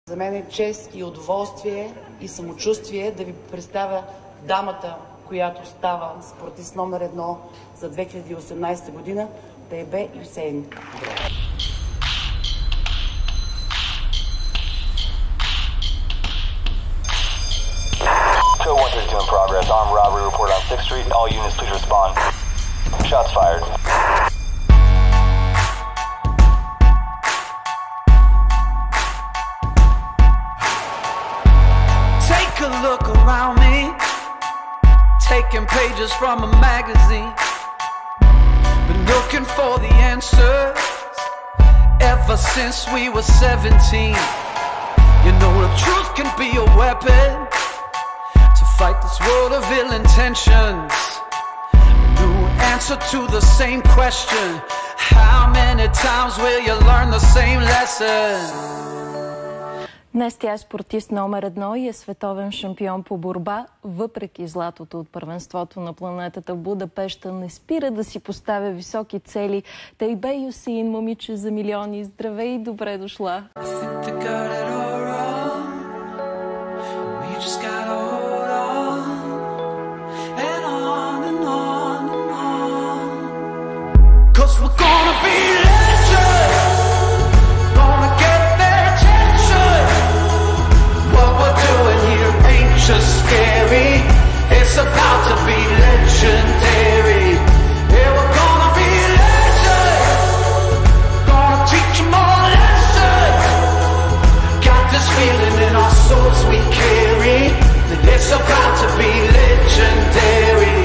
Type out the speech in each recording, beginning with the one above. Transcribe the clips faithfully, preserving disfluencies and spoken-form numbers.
За мен е чест и удоволствие и самочувствие да ви представя дамата, която става спортист номер едно за две хиляди и осемнадесета година, Тайбе Юсейн. Show one thirty-two in progress. Armed robbery report on sixth street. All units please respond. Shots fired. Take a look around me, taking pages from a magazine. Been looking for the answers ever since we were seventeen. You know the truth can be a weapon to fight this world of ill intentions. A new answer to the same question. How many times will you learn the same lesson? Днес тя е спортист номер едно и е световен шампион по борба. Въпреки златото от първенството на планетата в Будапеща, не спира да си поставя високи цели. Тайбе Юсейн, момиче за милиони, здравей и добре дошла! Scary, it's about to be legendary. Yeah, we're gonna be legends. Gonna teach them all a lesson. Got this feeling in our souls we carry. That it's about to be legendary.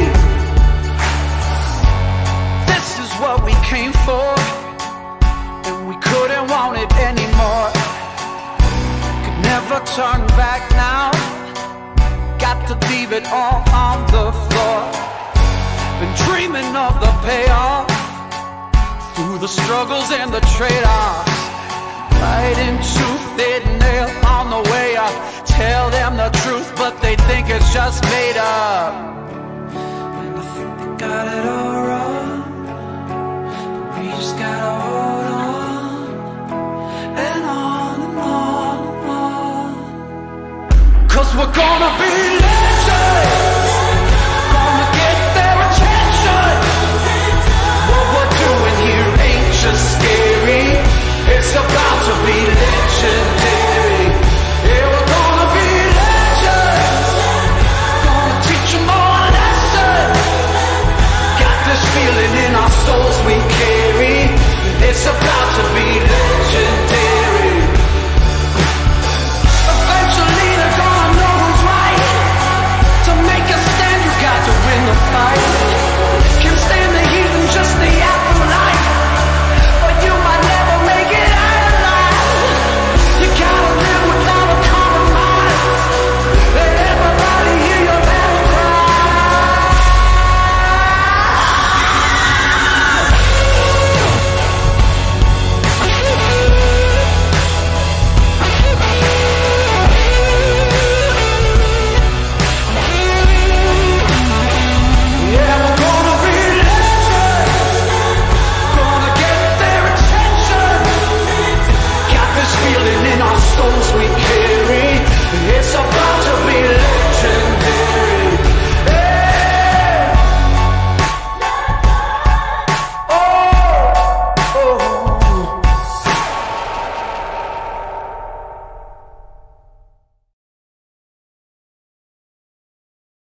This is what we came for, and we couldn't want it anymore. Could never turn back now. Got to leave it all on the floor. Been dreaming of the payoff through the struggles and the trade-offs. Right and truth, they nail on the way up. Tell them the truth, but they think it's just made up. And I think they got it all wrong, but we just gotta hold on and on and on and on. 'Cause we're gonna be